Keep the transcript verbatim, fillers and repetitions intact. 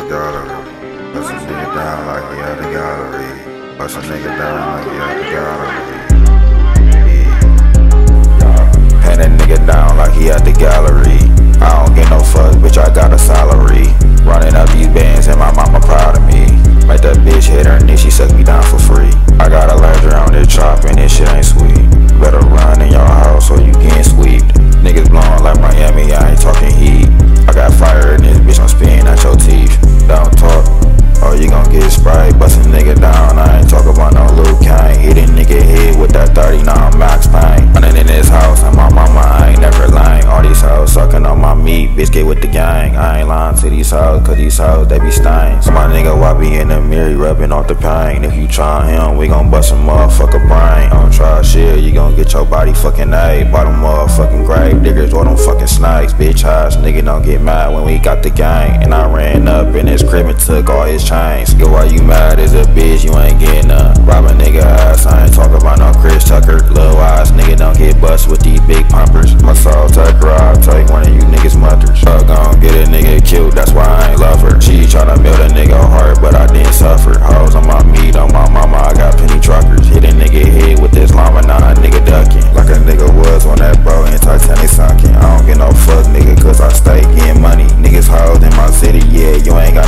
gallery. Bust a nigga down like he at the gallery. Bust a nigga down like he at the gallery. Yeah. Hand that nigga down like he at the gallery. I don't get no fuck, bitch, I got a salary. Running up these bands and my mama proud of me. Make that bitch hit her knee, she suck me down for free. I got a ledger on this chop and this shit ain't sweet. Better run in your house or you getting sweeped. Niggas blowing like Miami, I ain't talking heat. I got fire in this bitch, I'm spitting at your teeth. Don't talk, or you gon' get Sprite. Bust a nigga down, I ain't talk about no Luke Kane. Hit a nigga head with that thirty-nine max pain. Running in this house and my mama, I ain't never lying. All these hoes sucking on my meat, bitch get with the gang. I ain't lying to these hoes, cause these hoes, they be stains. So my nigga, why be in the mirror rubbing off the pain? If you try him, we gon' bust a motherfucker brain. Don't try shit, you gon' get your body fucking A. Bottom motherfucking grave diggers or them fucking snakes. Bitch ass nigga don't get mad when we got the gang. And I ran up in his crib and took all his chains. Yo, why you mad as a bitch, you ain't getting none. Rob a nigga ass, I ain't talking about no Chris Tucker. Lil' ass nigga don't get bust with these big pumpers. My soul tucker, I'll take one of you niggas mothers. Fuck gon' get a nigga killed, that's why I ain't love her. She tryna build a nigga heart, but I didn't suffer. Hoes on my meat, on my mama, I got penny truckers. Hit a nigga head with this llama, now a nigga ducking. Like a nigga was on that bro in Titanic sunken. I don't get no fuck nigga, cause I stay getting money. Niggas hoes in my city, yeah, you ain't got